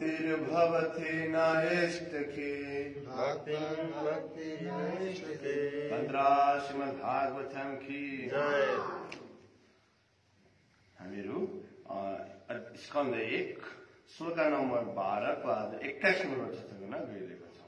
भक्तिर्भवति नैष्ठिके भद्रा श्रीमद्भागवतम की जय। हामीहरू स्कन्द 1 श्लोक नम्बर 12 को आज 21 नम्बर चर्चा गर्न गइरहेको छौं।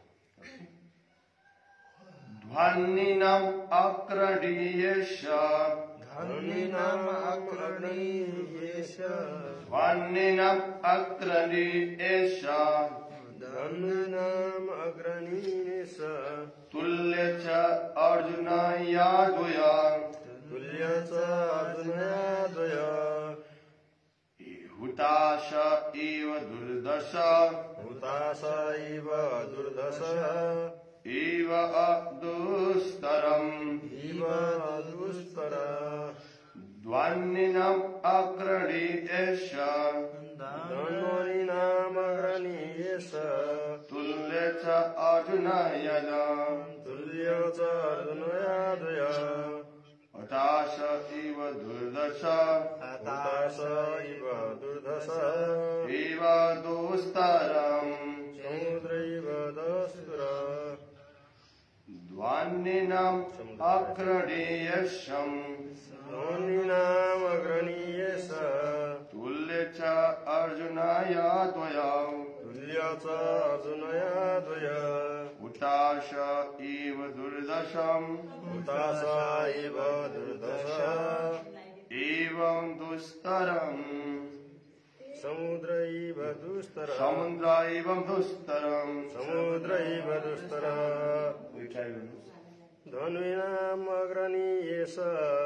ध्वनिनाम अक्रणीयश ध्वनिनाम अक्रणीयश ध्वनिनाम अक्रणीयश ध्वनिनाम अग्रणीयश तुल्य च अर्जुन यादय तुल्य च अर्जुन यादय हुताश इव दुर्दश हुताश इव दुर्दश इव दुस्तरम् इव दुस्तर ध्वनिनाम अग्रणीयश ध्वनिनाम अग्रणीयश तुल्य च अर्जुन यादय तुल्य च अर्जुन यादय हताश इव दुर्दश हताश इव दुर्दश इव दुस्तरम् समुद्रैव दुस्तर ध्वनिनाम अग्रणीयशम् ध्वनिनाम अग्रणीयश तुल्य च अर्जुन यादय तुल्य च अर्जुन यादय हुताश इव दुर्दशम् हुताश इव दुर्दश एवं दुस्तरम् समुद्र इव दुस्तर समुद्र एवं दुस्तरम् समुद्र इव दुस्तर धनुनाम अग्रणीयश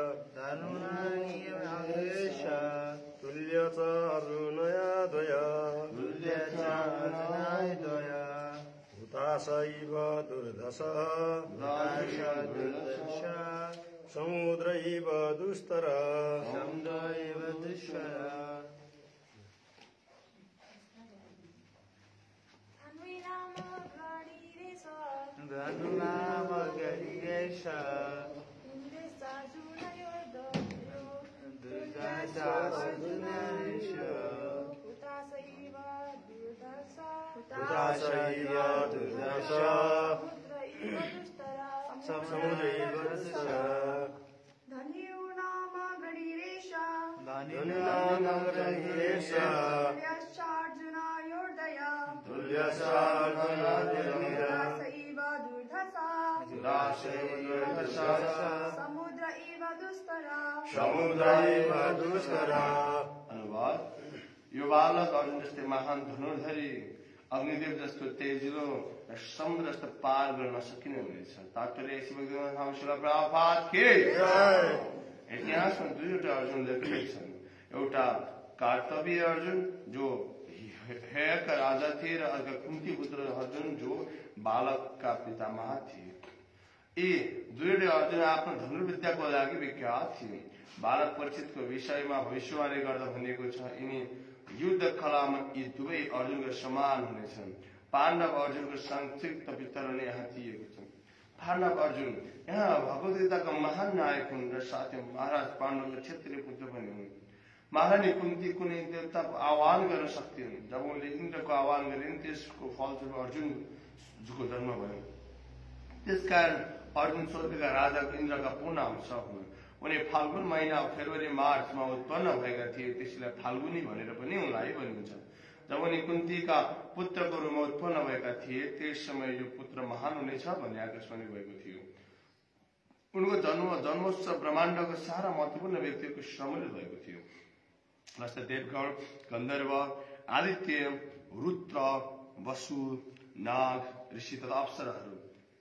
धनुनामग्रणीयश तुल्य च अर्जुन यादय तुल्य च अर्जुन यादय हुताश इव दुर्दश हुताश दुर्दश समुद्र इव दुस्तर समुद्र इव दुस्तर धनुनाम अग्रणीयश दुर्दश अर्जुनश हुताश इव दुर्दश समुद्र इव दुस्तर धनुनाम अग्रणीयश धनुनाम अग्रणीयश अर्जुन योर्दय तुल्य च अर्जुन योर्दय समुद्र इव दुस्तर समुद्र इव दुस्तर। अनुवाद यो बालक अर्जुन जस्तै महान धनुर्धरी अग्निदेव जस्तो तेजिलो र समुद्र जस्तो पार गर्न नसकिने हुनेछ। तात्पर्य इतिहासमा दुईवटा अर्जुन लेखिएका छन्। एउटा कार्तवीय अर्जुन जो हेयका राजा थिए र अर्का कुन्ती पुत्र अर्जुन जो बालकका पितामह थिए। यी दुईवटै अर्जुन आफ्नो धनुर्विद्याको लागि विख्यात थिए। बालक परीक्षितको विषयमा भविष्यवाणी गर्दा भनिएको छ, यिनी युद्ध कलामा यी दुवै अर्जुनको समान हुनेछन्। पाण्डव अर्जुनको संक्षिप्त वितरण यहाँ दिएको छ। पाण्डव अर्जुन यहाँ भगवत गीताका महान नायक हुन् र साथै महाराज पाण्डवको क्षेत्रीय पुत्र पनि हुन्। महारानी कुन्ती कुनै देवताको आह्वान गर्न सक्थिन्। जब उनले इन्द्रको आह्वान गरिन् त्यसको फलस्वरूप अर्जुनको जन्म भयो। त्यसकारण अर्जुन स्वर्गका राजा इन्द्रका पूर्ण अंश हुन्। उनी फाल्गुन महिना फेब्रुअरी मार्चमा उत्पन्न भएका थिए, त्यसैले फाल्गुनी भनेर पनि उनलाई भनिन्छ। जब उनी कुन्तीका पुत्रको रूपमा उत्पन्न भएका थिए त्यस समय यो पुत्र महान हुनेछ भन्ने आकाशवाणी भएको थियो। उनको जन्मोत्सव ब्रह्माण्डको सारा महत्वपूर्ण व्यक्तिको सम्मिलित भएको थियो। जस्तै देवगण, गन्धर्व, आदित्य, रुद्र, वसु, नाग, ऋषि तथा अप्सराहरू।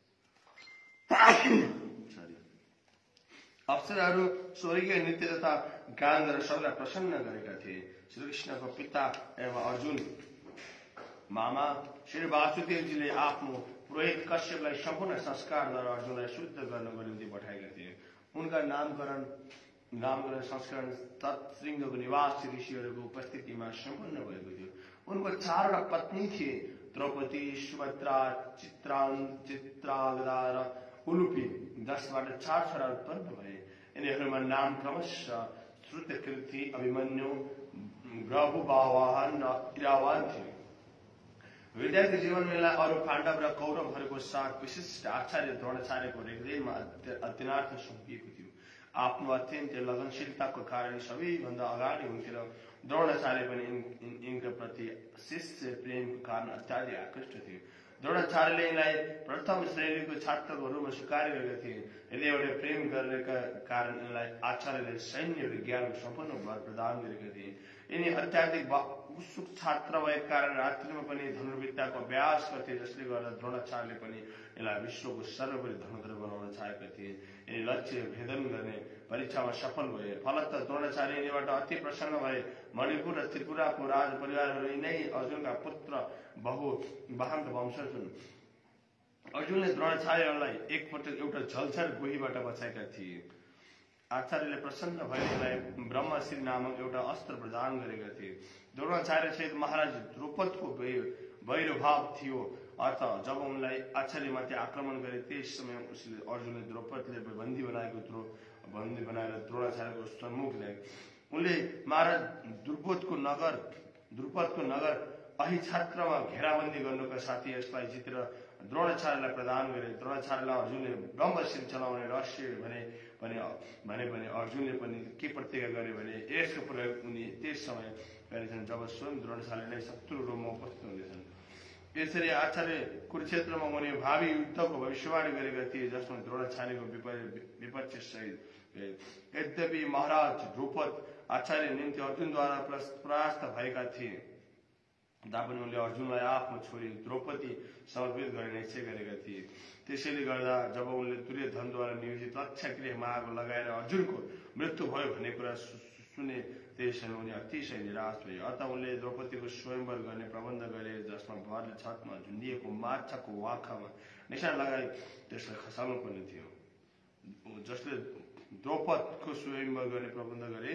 अप्सराहरू स्वर्गीय नृत्य तथा गान गरेर सबैलाई प्रसन्न गरेका थिए। श्रीकृष्णको पिता एवं अर्जुन मामा श्री वासुदेवजीले आफ्नो पुरोहित कश्यपलाई सम्पूर्ण संस्कारद्वारा अर्जुनलाई शुद्ध गर्नको निम्ति पठाएका थिए। उनका नामकरण संस्करण तत्शृङ्गको निवास ऋषिहरूको उपस्थितिमा सम्पन्न भएको थियो। उनको 4वटा पत्नी थिए, द्रौपदी, सुभद्रा, चित्रांगदा र उलुपी। 10बाट 4 छोरा उत्पन्न भए। यिनीहरूमा नाम क्रमशः श्रुतकीर्ति, अभिमन्यु, ग्रहुवाहन र इरावान थिए। विद्यार्थी जीवनमेला अरू पाण्डव र कौरवहरूको साथ विशिष्ट आचार्य द्रोणाचार्यको हृदयमा अत्यन्त सुम्पिएको थियो। आफ्नो अत्यन्त लगनशीलताको कारण सबैभन्दा अगाडि उनतिर द्रोणाचार्य पनि यिनका प्रति शिष्य प्रेमको कारण अत्याधिक आकृष्ट थियो। द्रोणाचार्यले यिनलाई प्रथम श्रेणीको छात्रको रूपमा स्वीकार गरेका थिए। हृदयबाट प्रेम गरेका कारण यिनलाई आचार्यले सैन्य विज्ञानको सम्पूर्ण वर प्रदान गरेका थिए। यिनी अत्याधिक उत्सुक छात्र भएको कारण रात्रिमा पनि धनुर्विद्याको अभ्यास गर्थे, जसले गर्दा द्रोणाचार्यले पनि यसलाई विश्वको सर्वोपरि धनुर्धर बनाउन चाहेका थिए। यिनी लक्ष्य भेदन गर्ने परीक्षामा सफल भए। फलत द्रोणाचार्य यिनीबाट अति प्रसन्न भए। मणिपुर र त्रिपुराको राज परिवारहरू यिनै अर्जुनका पुत्र वाहनका वंशज हुन्। अर्जुनले द्रोणाचार्यलाई एकपटक एउटा झलझर गोहीबाट बचाएका थिए। आचार्यले प्रसन्न भएलाई ब्रह्मश्री नामक एउटा अस्त्र प्रदान गरेका थिए। द्रोणाचार्य सहित महाराज द्रौपदको वैरभाव थियो। अर्थ जब उनलाई आचार्यमाथि आक्रमण गरे त्यस समय अर्जुनले द्रौपदले बन्दी बनाएर द्रोणाचार्यको सम्मुख ल्याए। उनले महाराज द्रुपदको नगर अहिछात्रमा घेराबन्दी गर्नुका साथै यसलाई जितेर द्रोणाचार्यलाई प्रदान गरे। द्रोणाचार्यलाई अर्जुनले ब्रह्मश्री चलाउने रहस्य भने अर्जुनले पनि के प्रतिज्ञा गरे भने यसको प्रयोग उनी त्यस समय गरेछन् जब स्वयं द्रोणाचार्य नै शत्रु रूपमा उपस्थित हुनेछन्। यसरी आचार्य कुरुक्षेत्रमा हुने भावी युद्धको भविष्यवाणी गरेका थिए, जसमा द्रोणाचार्यको विपक्ष सहित गए। यद्यपि महाराज द्रौपद आचार्य निम्ति अर्जुनद्वारा परास्त भएका थिए तापनि उनले अर्जुनलाई आफ्नो छोरी द्रौपदी समर्पित गर्ने निश्चय गरेका थिए। त्यसैले गर्दा जब उनले दुर्योधनद्वारा नियोजित लक्ष्यक्रिय मार्ग लगाएर अर्जुनको मृत्यु भयो भन्ने कुरा सुने त्यस समय उनी अतिशय निराश भए। अतः उनले द्रौपदीको स्वयंवर गर्ने प्रबन्ध गरे, जसमा बरले छतमा झुन्डिएको माछाको वाखामा निशान लगाई त्यसलाई खसाल्नु पर्ने थियो। जसले द्रौपदीको स्वयंवर गर्ने प्रबन्ध गरे,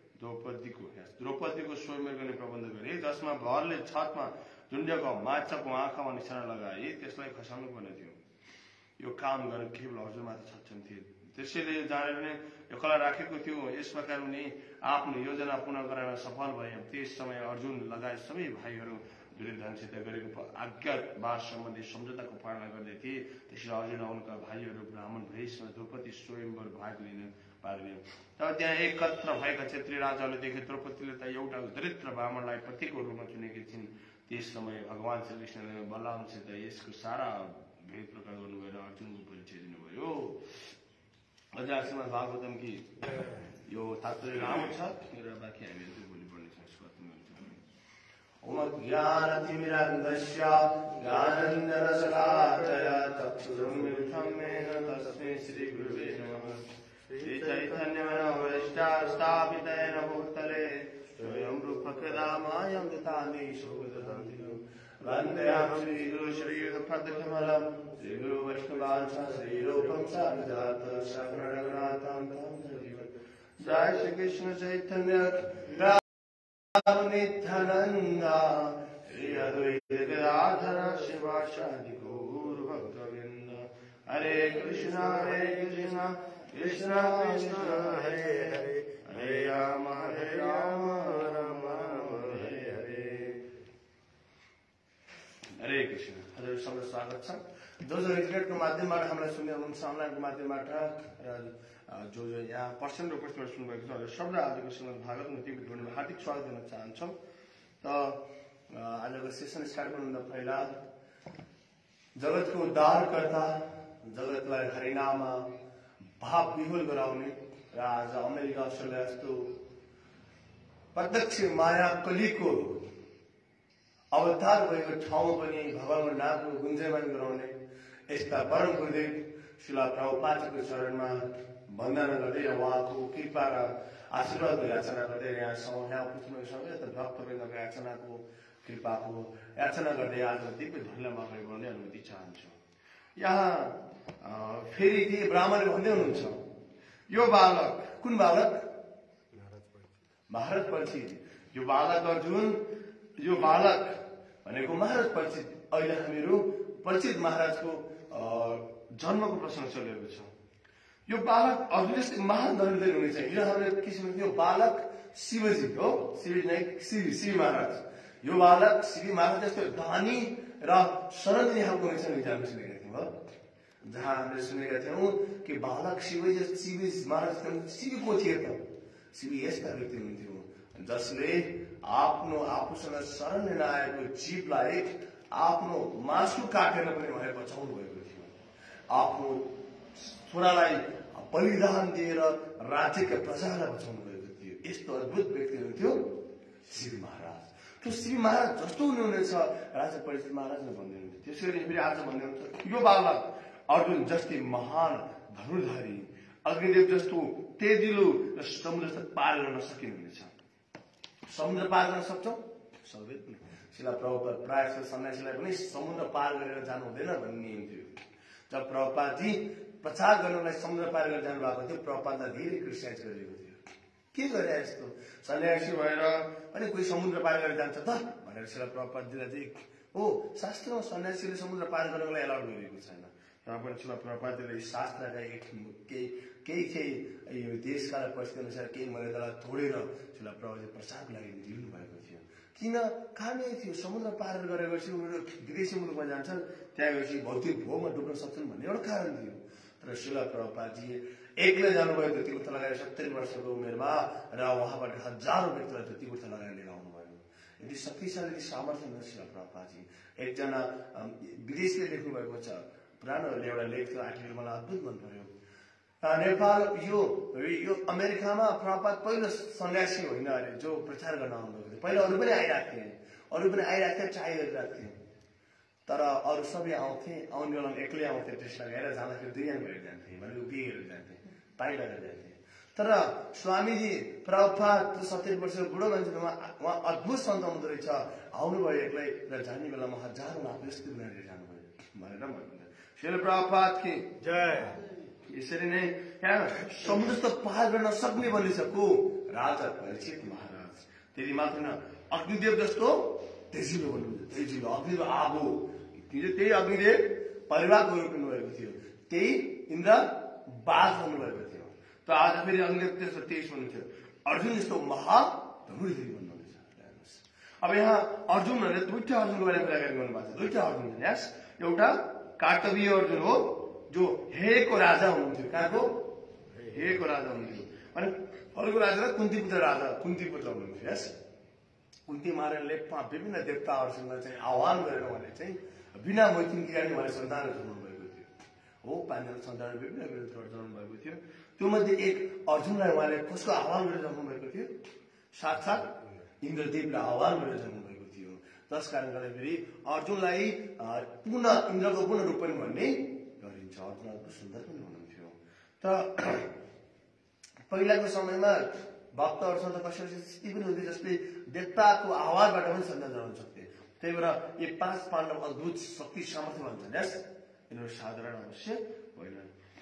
जसमा भरले छतमा झुन्डिएको माछाको आँखामा निशाना लगाए त्यसलाई खसाल्नु पर्ने थियो। यो काम गर्न केवल अर्जुन मात्र सक्षम थिए। त्यसैले जानेर नै यो कला राखेको थियो। यस प्रकार उनी आफ्नो योजना पूर्ण गराउन सफल भए। त्यस समय अर्जुन लगायत सबै भाइहरू दुर्योधनसित गरेको आज्ञावास सम्बन्धी सम्झौताको पालना गर्दै थिए। त्यसैले अर्जुन उनका भाइहरू ब्राह्मण भेषमा द्रौपदी स्वयंवर भाग लिए। तब त्यहाँ एकत्र भएका क्षेत्रीय राजाहरूले देखे द्रौपदीले त एउटा दरिद्र ब्राह्मणलाई पतिको रूपमा चुनेकी छिन्। त्यस समय भगवान श्रीकृष्णले बलरामसित यसको सारा भेद प्रकार गर्नुभएर अर्जुनको परिचय दिनुभयो। अझ श्रीमद् भागवतम कि यो तात्पर्य राम्रो छ र बाँकी हामीले भोलि पढ्नेछौँ। ओम ज्ञानतिमिरान्धस्य ज्ञानञ्जनशलाकया चक्षुरुन्मिलितं येन तस्मै श्रीगुरुवे नमः। श्रीचैतन्यमनोभीष्टास्थापित येन भूतले स्वयं रूपकदा मायं ददामि सुखदन्तिनो। वन्देऽहं श्रीगुरु श्रीयुतपदकमलं श्रीगुरुवैष्णवांश श्रीरूपं साग्रजातं शरणरघुनाथं तं सजीवं। जय श्री कृष्ण चैतन्य नित्यानन्द श्री अद्वैत गदाधर शिवासादि गौर भक्तवृन्द। हरे कृष्ण कृष्ण कृष्ण हरे हरे हरे राम राम राम हरे हरे। हरे कृष्ण। हजुर सबैलाई स्वागत छ। जो इन्टरनेटको माध्यमबाट हामीलाई सुन्दै हुनुहुन्छ, अनलाइनको माध्यमबाट जो यहाँ पर्सन र उपस्थितिबाट सुन्नुभएको छ, हजुर सबलाई आजको श्रीमद् भागवत नीतिमा हार्दिक स्वागत दिन चाहन्छौँ। त आजको सेसन स्टार्ट गर्नुभन्दा पहिला जगतको उद्धारकर्ता, जगतलाई हरिनाममा भाव विहुल गराउने र आज अमेरिका अस्ट्रेलिया जस्तो प्रत्यक्ष माया कलीको अवतार भएको ठाउँमा पनि भगवानको नामको गुन्जयमान गराउने यस्ता परम गुरुदेव शिला प्रभुपादको चरणमा वन्दना गर्दै उहाँको कृपा र आशीर्वादको याचना गर्दै यहाँ पुग्नुभएको सबै भक्तवृन्दको याचनाको कृपाको याचना गर्दै आज दिव्य धन्यमा गर्ने अनुमति चाहन्छु। यहाँ फेरि ती ब्राह्मणले भन्दै हुनुहुन्छ, यो बालक कुन बालक? महाराज परीक्षित। यो बालक अर्जुन, यो बालक भनेको महाराज परीक्षित। अहिले हामीहरू परीक्षित महाराजको जन्मको प्रश्न चलिरहेको छ। यो बालक अर्जुन जस्तै महान दरिद्र हुने चाहिँ हिजो हामीले किसिमको यो बालक शिवजी हो, शिवी महाराज। यो बालक शिवी महाराज जस्तो धनी र शरण दिने खालको रहेछ इक्जाम्पल सुनेका थियौँ हो, जहाँ हामीले सुनेका थियौँ कि बालक शिवी महाराज शिवी को थिए त? शिवी यस्ता व्यक्ति हुनुहुन्थ्यो जसले आफ्नो आफूसँग शरण लिन आएको जीवलाई आफ्नो मासु काटेर पनि उहाँले बचाउनु भएको थियो। आफ्नो छोरालाई बलिदान दिएर राज्यका प्रजालाई बचाउनु भएको थियो। यस्तो अद्भुत व्यक्ति हुनुहुन्थ्यो शिवी महाराज। त्यो शिवी महाराज जस्तो हुनुहुनेछ राजा परीक्षित महाराजले भन्दै हुनुहुन्थ्यो। त्यसैले फेरि आज भन्दै हुनुहुन्छ यो बालक अर्जुन जस्तै महान धनुर्धारी, अग्निदेव जस्तो तेजिलो र समुद्र जस्तो पार गर्न सकिनुहुनेछ। समुद्र पार गर्न सक्छौँ? सक्दैन। शिला प्रभुपाद प्रायः सन्यासीलाई पनि समुद्र पार गरेर जानु हुँदैन भन्ने नियम थियो। जब प्रभुपादजी प्रचार गर्नलाई समुद्र पार गरेर जानु भएको थियो, प्रभुपादलाई धेरै क्रिटिसाइज गरिएको थियो। के गरे यस्तो सन्यासी भएर अनि कोही समुद्र पार गरेर जान्छ त भनेर शिला प्रभुपादजीलाई चाहिँ हो शास्त्रमा सन्यासीले समुद्र पार गर्नको लागि एलाउड गरिएको छैन। तर पनि शिला प्रभुपादजीले शास्त्रका केही यो देशकाल परिस्थिति अनुसार केही मर्यादालाई तोडेर शिला प्रभुले प्रचारको लागि दिनु भएको थियो। किन? कारण यही थियो समुद्र पार गरेपछि उनीहरू विदेशी मुलुकमा जान्छन्, त्यहाँ गएपछि भौतिक भोगमा डुब्न सक्छन् भन्ने एउटा कारण थियो। तर शिला प्रभुपादजी एक्लै जानुभयो त्यति उता लगाएर 70 वर्षको उमेरमा र उहाँबाट हजारौं व्यक्तिलाई त्यति उता लगाएर लिएर आउनुभयो। यदि शक्तिशाली सामर्थ्य हुनुहुन्छ शिला प्रभुपादजी। एकजना विदेशीले लेख्नु भएको छ, पुरानो एउटा लेख थियो, आर्टिकल मलाई अद्भुत मन पर्यो। नेपाल यो अमेरिकामा प्रभुपाद पहिलो सन्यासी होइन अरे जो प्रचार गर्न आउनुभएको थियो। पहिला अरू पनि आइरहेको थिए, ट्राई गरिरहेको थिए, तर अरू सबै आउँथे, आउने बेलामा एक्लै आउँथे, टेस्ट लगाएर जाँदाखेरि दुईजना भएर जान्थे, भनेको बिहेर जान्थे, पाइ लगाएर जान्थे। तर स्वामीजी प्रभुपाद 70 वर्षको बुढो मान्छे उहाँ अद्भुत सन्त हुँदो रहेछ, आउनुभयो एक्लै र जाने बेलामा हजारौं लाख यस्तो बनाएर जानुभयो भनेर भन्नुहुन्छ। शिला प्रभुपाद की जय। यसरी नै यहाँ समुद्र त पार गर्न सक्ने बनिसक्यो राजा परीक्षित महाराज। त्यति मात्र न, अग्निदेव जस्तो तेजिलो बन्नुहुन्छ। तेजिलो अग्निदेव आगो, त्यही अग्निदेव परिवारको रूप हुनुभएको थियो, त्यही इन्द्र बाघ हुनुभएको थियो। त आज फेरि अग्निदेव त्यस्तो तेज हुनुहुन्थ्यो, अर्जुन जस्तो महाधनुर्धारी बन्नुहुनेछ। अब यहाँ अर्जुन भनेर दुईटा अर्जुनको बारेमा कुराकानी गर्नुभएको छ। दुईटा अर्जुन छन्। यस एउटा कार्तवीय अर्जुन हो जो हेको राजा हुनुहुन्थ्यो। कहाँको? हेको राजा हुनुहुन्थ्यो। अनि अर्को राजा कुन्ती पुत्र राजा, कुन्ती पुत्र हुनुहुन्थ्यो। यस कुन्ती महाराजले विभिन्न देवताहरूसँग चाहिँ आह्वान गरेर उहाँले चाहिँ बिना मैथुन क्रियाले उहाँले सन्तान जन्माउनु भएको थियो हो। 5 जना सन्तान विभिन्न जन्माउनु भएको थियो। त्यो मध्ये एक अर्जुनलाई उहाँले कसको आह्वान गरेर जन्माउनु भएको थियो? साक्षात इन्द्रदेवलाई आह्वान गरेर जन्माउनु भएको थियो। जस कारण गर्दाखेरि अर्जुनलाई पुनः इन्द्रको पुनः रूप पनि भन्ने गरिन्छ। अर्जुन अति सुन्दर पनि हुनुहुन्थ्यो। त पहिलाको समयमा भक्तहरूसँग त कसरी स्थिति पनि हुन्थ्यो जसले देवताको आह्वानबाट पनि सन्तान जन्माउन सक्थे। त्यही भएर यी 5 पाण्डव अद्भुत शक्ति सामर्थ्य भन्छन्। यस यिनीहरू साधारण अवश्य होइन।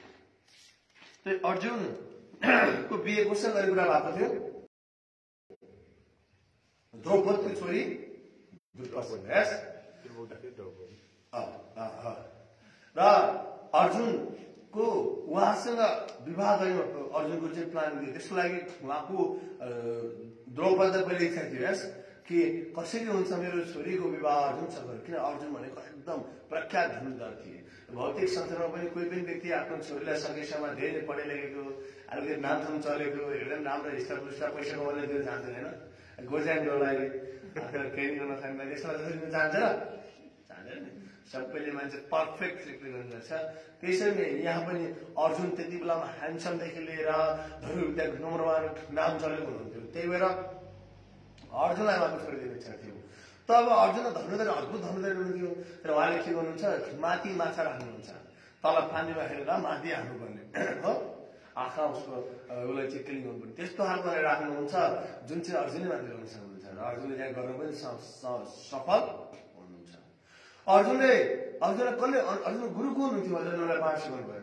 त्यही अर्जुनको बिहे कोसँग गर्ने कुरा भएको थियो? द्रौपदीको छोरी दुर्योधन। यस र अर्जुनको उहाँसँग विवाह गर्ने अर्जुनको चाहिँ प्लान थियो। त्यसको लागि उहाँको द्रौपदीलाई पहिले इच्छा थियो यस कि कसरी हुन्छ मेरो छोरीको विवाह अर्जुनसँग। किन अर्जुन भनेको एकदम प्रख्यात धनुर्धर थिए। भौतिक संसारमा पनि कोही पनि व्यक्ति आफ्नो छोरीलाई सकेसम्म धेरै पढे लेखेको, अलिकति नामथाम चलेको, एकदम राम्रो हिस्सा पैसा कमाउने त्यो जान्दैन होइन। गोर्जानलाई ट्रेनिङ गर्न थाल्दा यसलाई जसरी जान्छ र जान्दैन नि, सबैले मान्छे पर्फेक्ट ट्रिटमेन्ट गर्नुपर्छ। त्यसरी नै यहाँ पनि अर्जुन त्यति बेलामा ह्यान्डसमदेखि लिएर धनुर्विद्याको नम्बर 1 नाम चलेको हुनुहुन्थ्यो। त्यही भएर अर्जुनलाई उहाँको छोडिदिने इच्छा थियो। त अब अर्जुन धनुर्धर अद्भुत धनुर्धर हुनुहुन्थ्यो। तर उहाँले के गर्नुहुन्छ? माथि माछा राख्नुहुन्छ, तल पानीमा हेरेर माथि हाल्नुपर्ने हो, आँखा उसको उसलाई चाहिँ क्लिन गर्नुपर्ने, त्यस्तो खालको राख्नुहुन्छ जुन चाहिँ अर्जुनले मात्र गर्न सक्नुहुन्छ। र अर्जुनले त्यहाँ गर्न पनि सफल हुनुहुन्छ। अर्जुनलाई कसले अर्जुन गुरु को हुनुहुन्थ्यो? अर्जुनलाई पास गर्नुभयो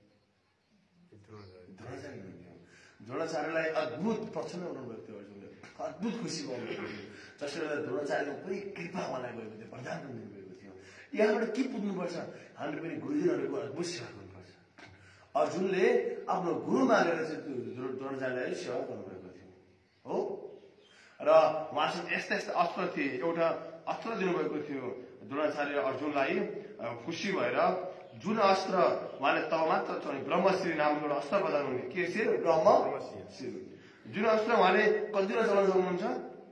द्रोणाचार्य हुनुहुन्थ्यो। द्रोणाचार्यलाई अद्भुत प्रसन्न हुनुभएको थियो अर्जुनले, अद्भुत खुसी पाउनुभएको थियो। जसले गर्दा द्रोणाचार्यको पुरै कृपा उहाँलाई गएको थियो, वरदान पनि दिनुभएको थियो। यहाँबाट के पुग्नुपर्छ? हामीले पनि गुरुजनहरूको अद्भुत सेवा गर्नुपर्छ। अर्जुनले आफ्नो गुरु मानेर चाहिँ द्रोणाचार्यलाई सेवा गर्नुभएको थियो हो। र उहाँसँग यस्ता यस्ता अस्त्र थिए। एउटा अस्त्र दिनुभएको थियो द्रोणाचार्य अर्जुनलाई खुसी भएर जुन अस्त्र उहाँले तब मात्र चलाउने ब्रह्मश्री नामको एउटा अस्त्र प्रदान हुने के शिर ब्रह्मश्री जुन अस्त्र उहाँले कतिवटा चलाउन सक्नुहुन्छ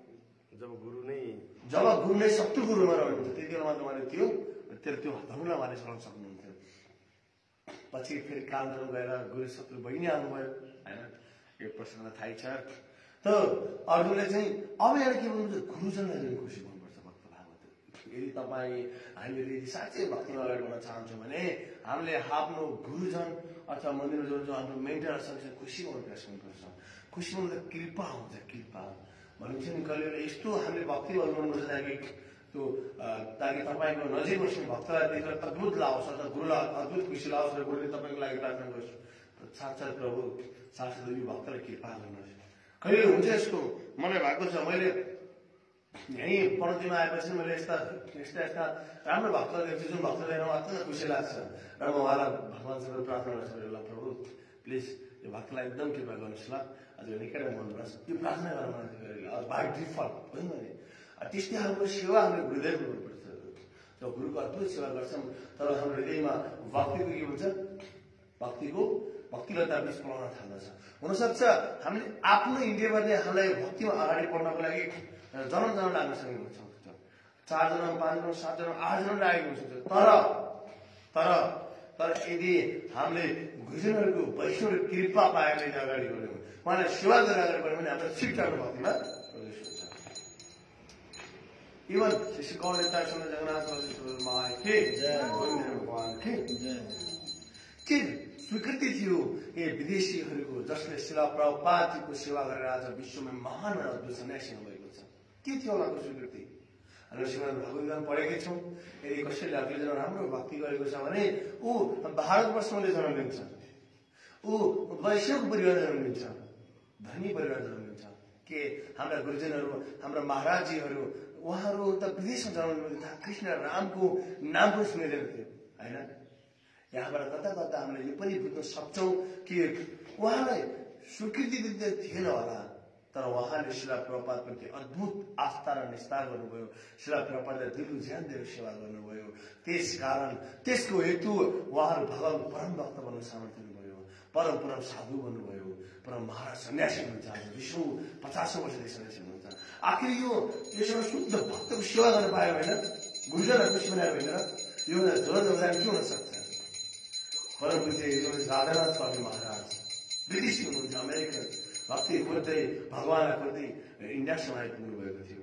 जब गुरु नै शत्रु गुरुमा रहनुहुन्छ त्यति बेला मात्र उहाँले त्यो हतौडा उहाँले चलाउन सक्नुहुन्थ्यो। पछि फेरि कालक्रम गएर गुरु शत्रु भइ नै आउनुभयो होइन, यो प्रसङ्ग थाहै छ। त अर्जुनले चाहिँ अब यहाँ के भन्नुहुन्छ, गुरुजनलाई पनि खुसी गर्नुपर्छ भक्त भागवत। यदि हामीले यदि साँच्चै भक्तिमा अगाडि बढ्न चाहन्छौँ भने हामीले आफ्नो गुरुजन अथवा मन्दिरमा जो हाम्रो मेन्टरसँग खुसी गर्नु प्रयास गर्नुपर्छ। खुसी हुनु त कृपा हुन्छ, कृपा भनिन्छ नि कहिले बेला यस्तो हामीले भक्ति गर्नुपर्छ ताकि तपाईँको नजिक बस्ने भक्तलाई देखेर अद्भुत लाओस् अथवा गुरुलाई अद्भुत खुसी लाओस् र गुरुले तपाईँको लागि प्रार्थना गर्छु, साक्षात् प्रभु साक्षात् यो भक्तलाई कृपा गर्नुहोस्। कहिले हुन्छ यस्तो मलाई भएको छ, मैले यहीँ पनौतीमा आएपछि मैले यस्ता राम्रो भक्तहरू देख्छु जुन भक्तले अत्यन्त खुसी लाग्छ र म उहाँलाई भगवान्सँग प्रार्थना गर्छु, ल प्रभु प्लिज यो भक्तलाई एकदम कृपा गर्नुहोस् ल, आज निकै मनपर्छ यो प्रार्थना गर्न बाई डिफल्ट होइन नि। त्यस्तै हाम्रो सेवा हाम्रो गुरुदेव गर्नुपर्छ, जब गुरुको अद्भुत सेवा गर्छौँ तर हाम्रो हृदयमा भक्तिको के हुन्छ, भक्तिलता बिच पलाउन थाल्दछ। हुनसक्छ हामीले आफ्नो इन्डियाबाट हामीलाई भक्तिमा अगाडि बढ्नको लागि जन्म लाग्न सक्ने हुन्छ, 4 जना 5 जना 7 जना 8 जना लागेको हुन्छ। तर यदि हामीले गुरुजनहरूको वैष्णवको कृपा पाएर अगाडि बढ्यौँ, उहाँलाई सेवा गरेर अगाडि बढ्यौँ भने हाम्रो शिक्षाको भक्तिमा प्रवेश हुन्छ। इवन श्री गौरतासँग जगन्नाथ के स्वीकृति थियो ए विदेशीहरूको जसले शिला प्रभुपादजीको सेवा गरेर आज विश्वमा महान र अद्भुत सन्यासी हुनुभएको छ। के थियो उहाँको स्वीकृति? हामीले श्रीमद् भागवतमा पढेकै छौँ, यदि कसैले आफूले राम्रो भक्ति गरेको छ भने ऊ भारतवर्षमा जन्म लिन्छ, ऊ वैष्णव परिवार जन्म लिन्छ, धनी परिवार जन्म लिन्छ। के हाम्रा गुरुजनहरू हाम्रा महाराजजीहरू उहाँहरू त विदेशमा जन्म लिनु कृष्ण रामको नाम पनि सुनिँदैन थियो होइन। यहाँबाट कता कता हामीले यो पनि बुझ्न सक्छौँ कि उहाँलाई स्वीकृति दिँदै थिएन होला, तर उहाँले शिला प्रभुपादप्रति अद्भुत आस्था र निष्ठा गर्नुभयो, शिला प्रभुपादलाई दिलको ज्यान दिएर सेवा गर्नुभयो। त्यसकारण त्यसको हेतु उहाँहरू भगवानको परम भक्त बन्न सामर्थ्य हुनुभयो, परम साधु बन्नुभयो, परम महाराज सन्यासी हुनुहुन्छ। आज विश्व 50 वर्षदेखि सन्यासी हुनुहुन्छ। आखिर यो यसो शुद्ध भक्तको सेवा गर्न पायो होइन, गुरुजनहरू खुसी बनायो होइन, यो जोरदार के हुन सक्छ? परम पूज्य राधानाथ स्वामी महाराज ब्रिटिस हुनुहुन्छ, अमेरिकन भक्ति खोज्दै भगवानलाई खोज्दै इन्डियासम्म आइपुग्नु भएको थियो।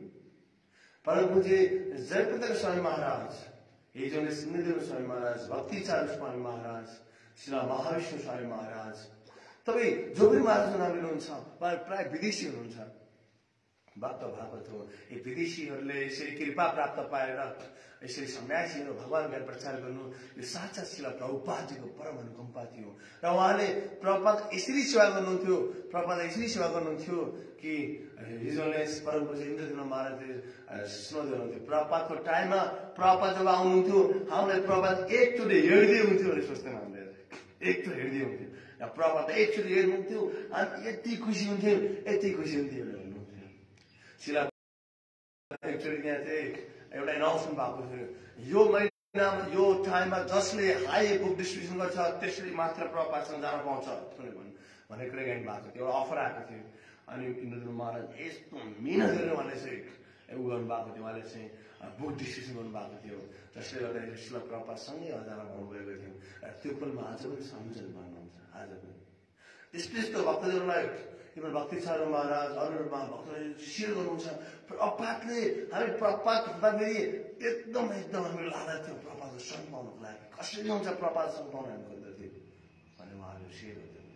परम पूज्य जयप्रताप स्वामी महाराज, हिजोले सिंहदेव स्वामी महाराज, भक्तिचार्य स्वामी महाराज, शिला महाविष्णु स्वामी महाराज, तपाईँ जो पनि महाराजको नाम लिनुहुन्छ प्राय विदेशी हुनुहुन्छ। भक्त भागवत हो यी विदेशीहरूले यसरी कृपा प्राप्त पाएर यसरी सन्यासीहरू भगवान ज्ञान प्रचार गर्नु यो साक्षात् शिला प्रभुपादजीको परम अनुकम्पा थियो। र उहाँले प्रभुपाद यसरी सेवा गर्नुहुन्थ्यो कि हिजोले परम पूज्य इन्द्रदेव महाराजले सुनाउँदै हुनुहुन्थ्यो, प्रभुपादको टाइममा प्रभुपाद जब आउनुहुन्थ्यो हामीलाई प्रभुपाद एकचोटि हेर्दै हुन्थ्यो भने सोच्दैन, हामीले एकचोटि हेर्दै हुन्थ्यो र प्रभुपाद एकचोटि हेर्नुहुन्थ्यो अनि यति खुसी हुन्थ्यो भन्नुहुन्थ्यो। शिला एकचोटि त्यहाँ चाहिँ एउटा एनाउन्समेन्ट भएको थियो, यो महिनामा यो टाइममा जसले हाई बुक डिस्ट्रिब्युसन गर्छ त्यसले मात्र प्रभुपादसँग जान पाउँछ भन्ने कुरा गाइड भएको थियो, एउटा अफर आएको थियो। अनि इन्द्रदेव महाराज यस्तो मिहिनेत गरेर उहाँले चाहिँ उ गर्नुभएको थियो, उहाँले चाहिँ बुक डिस्ट्रिब्युसन गर्नुभएको थियो, जसले गर्दा शिला प्रभुपादसँगै जान पाउनुभएको थियो। र त्यो पलमा आज पनि सम्झना भन्नुहुन्छ, आज पनि त्यस्तो भक्तजनलाई इभन भक्तिचार्य महाराज अरूमा भक्तले शिर गर्नुहुन्छ। प्रभुपादले हामी प्रभुपाद हुँदाखेरि एकदम हामीलाई लालच थियो प्रभुपादको सङ्ग पाउनुको लागि, कसरी हुन्छ प्रभुपाद सङ्ग पाउनु हामी खोज्दथ्यो भने उहाँहरूले शिर